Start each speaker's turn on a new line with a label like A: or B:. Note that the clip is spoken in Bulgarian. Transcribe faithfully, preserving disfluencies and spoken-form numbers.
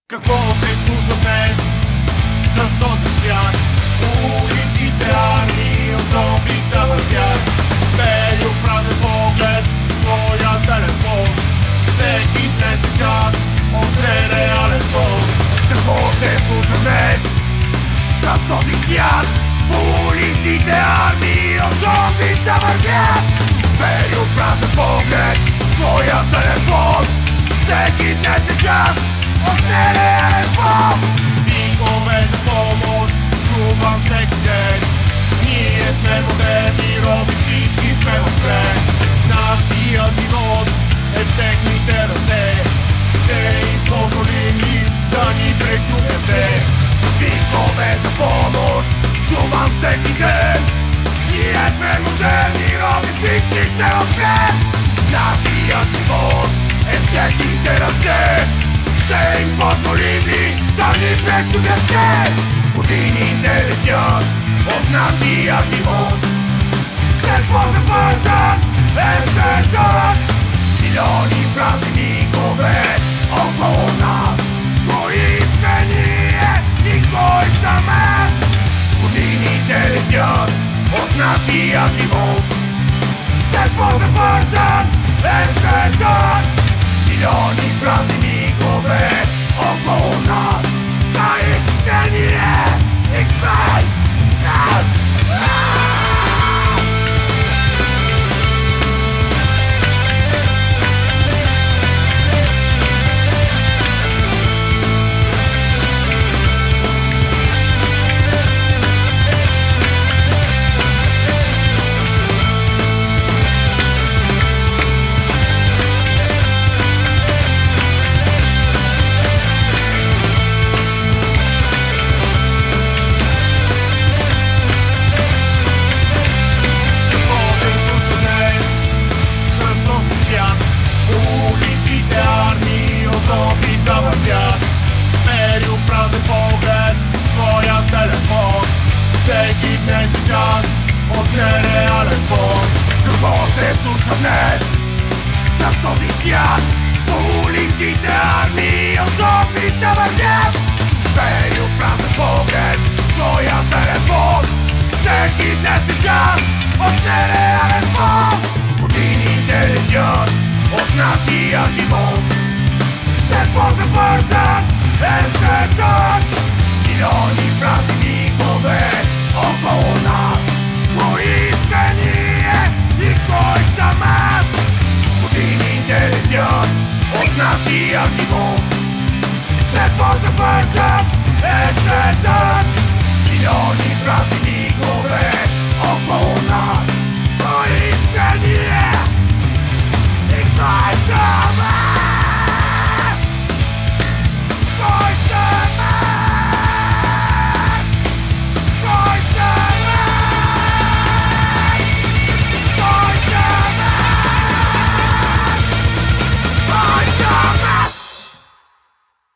A: Какво се случва днес с този свят? Улиците армии от зомби да вървят. Пели празен поглед в своя телефон. Всеки днес е част от нереален сон. Какво се случва днес с този свят? Улиците армии от зомби да вървят. Пели празен поглед в своя телефон. Всеки днес е част от нереален сон. Викове за помощ чувам всеки ден. Ние сме модерни роби, всички сме в плен. Нашия живот е в техните ръце. Ще им позволим ли да ни пречупете? Викове за помощ чувам всеки ден. Ние сме модерни роби, всички сме в плен. Нашия живот е в техните ръце. Ще им позволим ли да ни пречупете? Годините летят от нашия живот. Все по-забързан е светът. Милиони празни мигове около нас. Кои сме ние и кой съм аз? Годините летят от нашия живот. Все по-забързан е светът. Милиони празни мигове около нас. Кои сме ние и кой съм аз? Всеки днес е част от нереален сон. Какво се случва днес с този свят? По улиците армии от зомби да вървят. Пери празен поглед в своя телефон. Всеки днес е част от нереален сон. Годините летят от нашия живот. Все по-забързан е светът. Милиони празни мигове около нас. Кои сме ние и кой съм аз? Годините летят от нашия живот. Все по-забързан е светът. Милиони празни